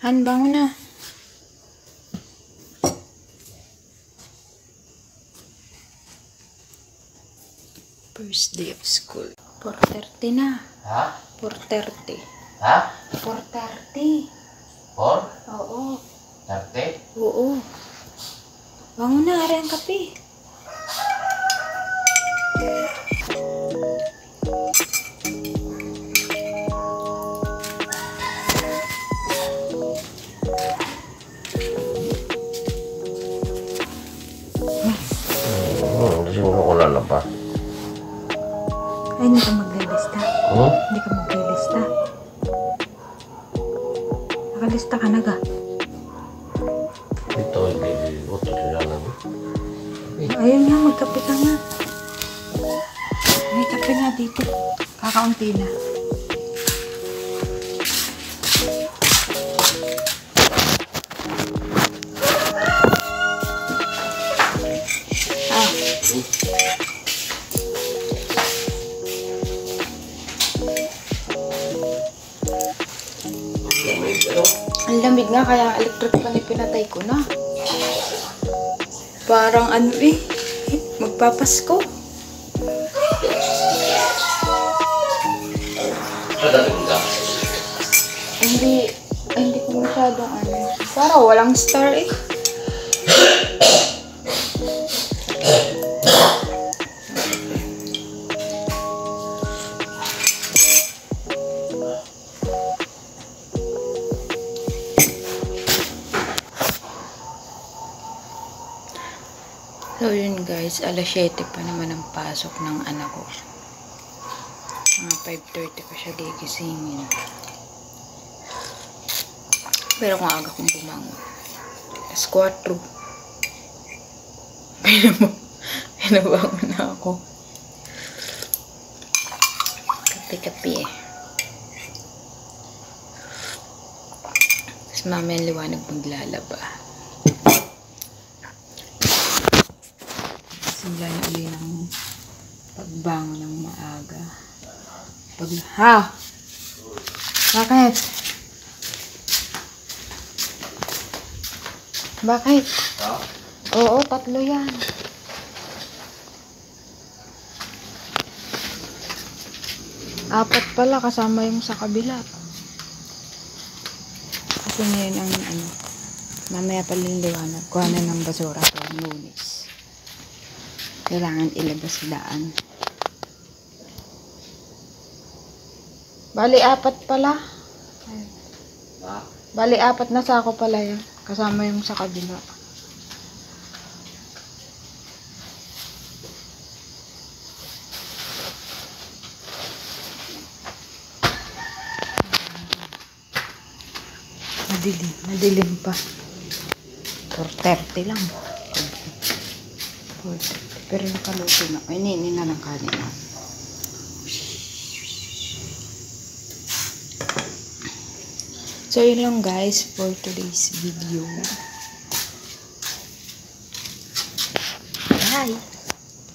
Han, bangon na. First day of school. 4:30 na. Ha? 4:30. Ha? 4:30. 4? Oo. 30? Oo. Bangon na, ari ang kape. Siguro ko lalaba. Ay, hindi ka maglilista. Hindi ka maglilista. Nakalista ka na ga. Ito, hindi ko ito lalaba. Ayun nga, magkape ka nga. May kape nga dito. Kakaunti na. Ang lamig nga, kaya electric fan pinatay ko na. Parang ano magpapasko. Hindi ko masyadong parang walang star eh. So yun guys, alas 7 pa naman ang pasok ng anak ko. Mga 5:30 pa siya gigisingin. Pero kung aga kong bumangon, alas 4. Pinabangon na ako. Kape-kape eh. Tapos mamaya liwanag maglalaba. Simula na uli ng pagbangon ng maaga. Bakit? Bakit? Oo, 3 yan. Apat pala kasama yung sa kabila. Kasi ngayon ang mamaya pala yung liwanag. Kuha na ng basura to, Lunes. Kailangan ilabas sa daan. Bali, 4 pala. Bali, 4 na sako pala yan. Kasama yung sa kabila. Madilim pa. 4:30 lang. 4:30. Pero nakaluto na. Ay, nini na lang kanina. So, yun lang guys for today's video. Bye!